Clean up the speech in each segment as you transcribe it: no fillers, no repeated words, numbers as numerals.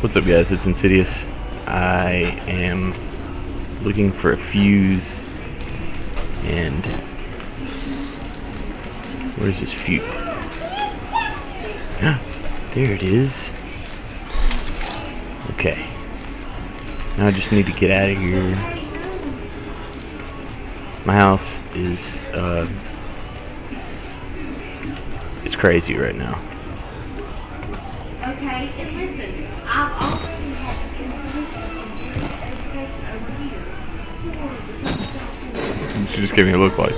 What's up, guys? It's Insidious. I am looking for a fuse, and where's this fuse? There it is. Okay. Now I just need to get out of here. My house is it's crazy right now. Okay, and listen, I've already had information from your education over here. She just gave me a look like.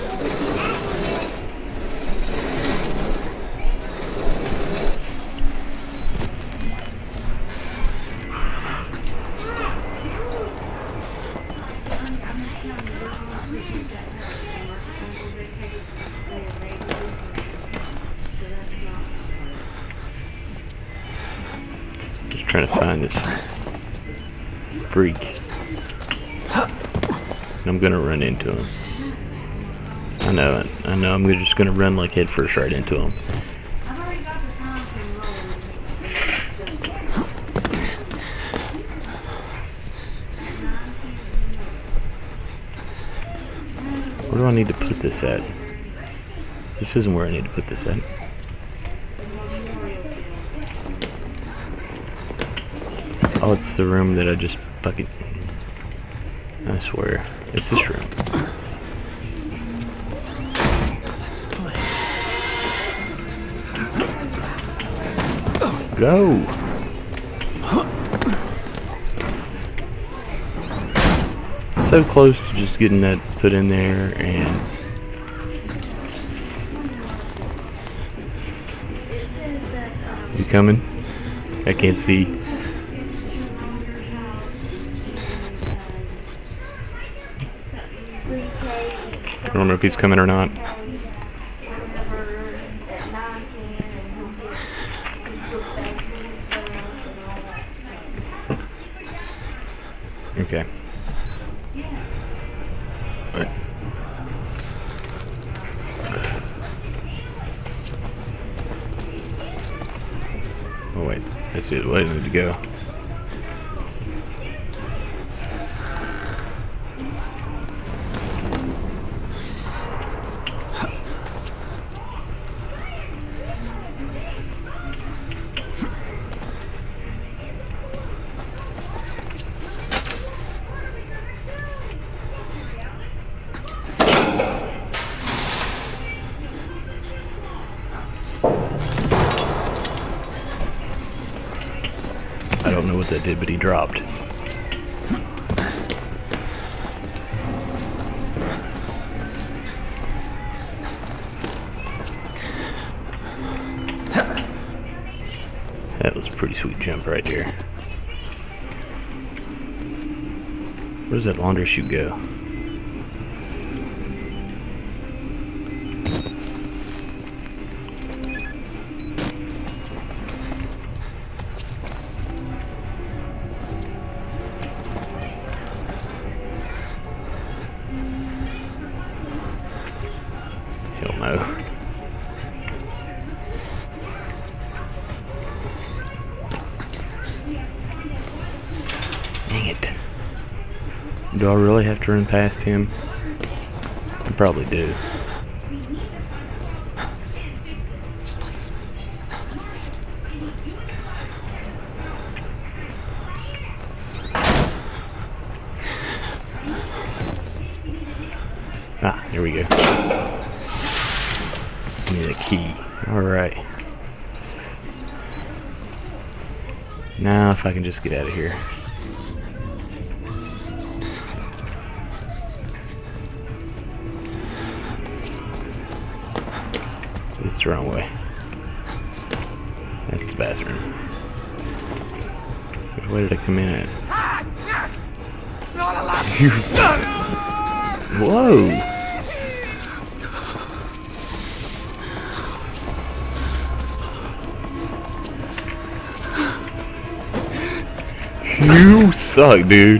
Just trying to find this freak. And I'm gonna run into him. I know it. I know. I'm just gonna run like head first right into him. I've already got the time to Where do I need to put this at? This isn't where I need to put this at. Oh, it's the room that I just fucking... I swear. It's this room. Go! So close to just getting that put in there, and... Is he coming? I can't see. I don't know if he's coming or not. Okay. Right. Oh wait, that's it. Where I need to go. I don't know what that did, but he dropped. That was a pretty sweet jump right there. Where does that laundry chute go? Hell no. Dang it. Do I really have to run past him? I probably do. Ah, here we go. Need a key. Alright. Now if I can just get out of here. It's the wrong way. That's the bathroom. Which way did I come in at? Whoa! You suck, dude.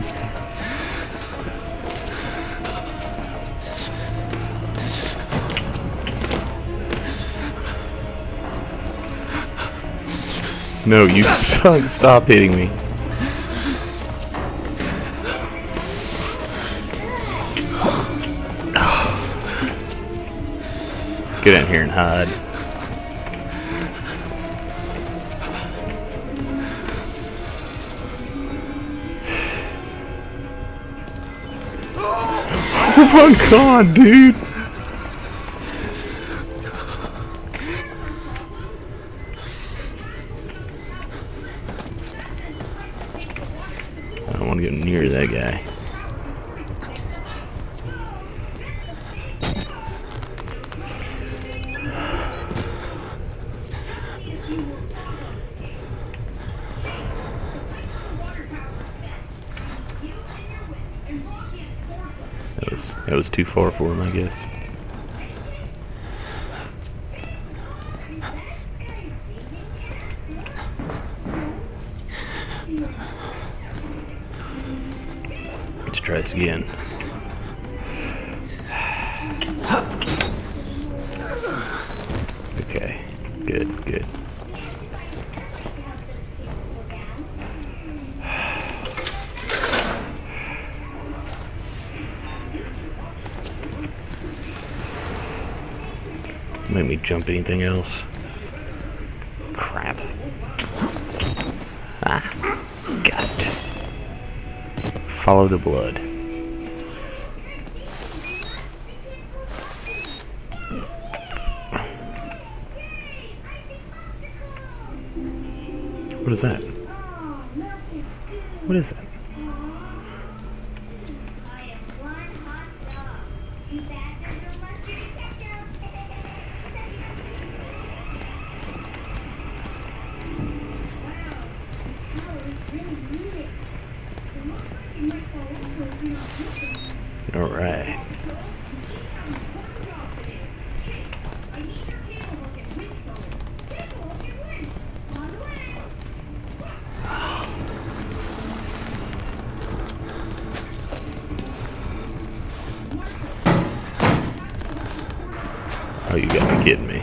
No, you suck. Stop hitting me. Get in here and hide. Oh my god, dude! I don't want to get near that guy. That was too far for him, I guess. Let's try this again. Okay, good, good. Make me jump anything else. Crap. Ah, got it. Follow the blood. What is that? What is that? All right. Oh, you gotta be kidding me.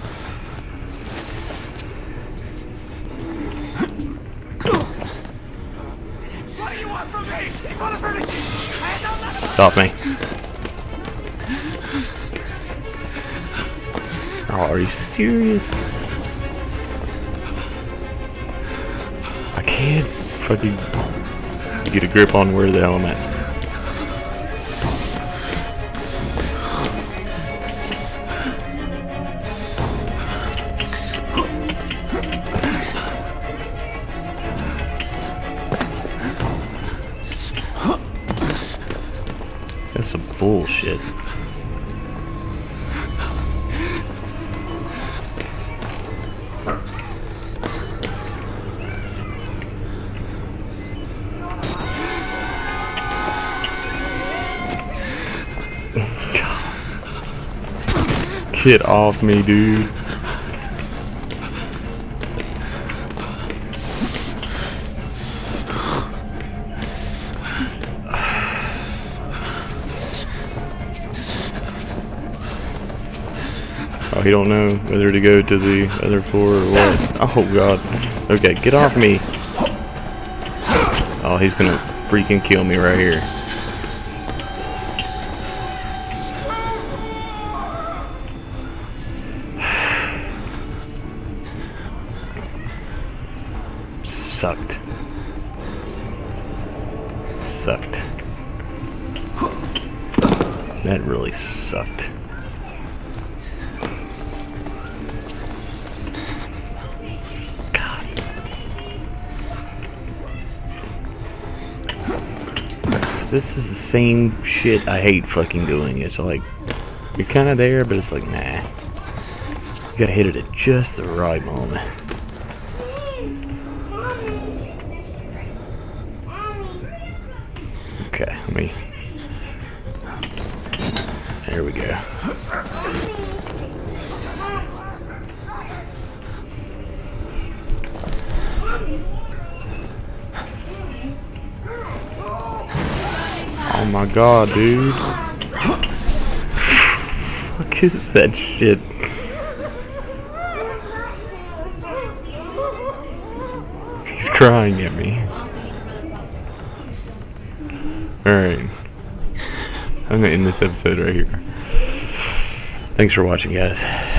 What do you want from me? You want to hurt me? I don't let him. Stop me. Oh, are you serious? I can't fucking get a grip on where the hell I'm at. That's some bullshit. Get off me, dude. Oh, he don't know whether to go to the other floor or what. Oh god. Okay, get off me. Oh, he's gonna freaking kill me right here. Sucked. Sucked. That really sucked. God. This is the same shit I hate fucking doing. It's like, you're kind of there, but it's like, nah. You gotta hit it at just the right moment. Okay, let me. There we go. Oh my god, dude. Fuck is that shit? He's crying at me. Alright. I'm gonna end this episode right here. Thanks for watching, guys.